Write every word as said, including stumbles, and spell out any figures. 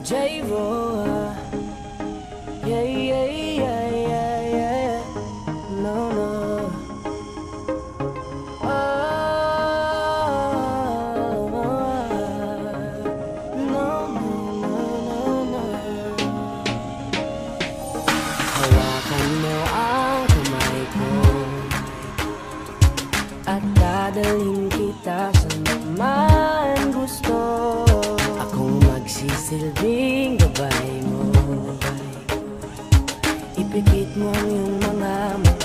J-Ro, yeah, yeah, yeah, yeah, yeah. No, no. Oh, no, no, no, no, no. Hawakan mo ang kamay ko at dadalhin kita sa naman gusto. Akong magsisilbing gabay mo, ipikit mo ang iyong mga mata.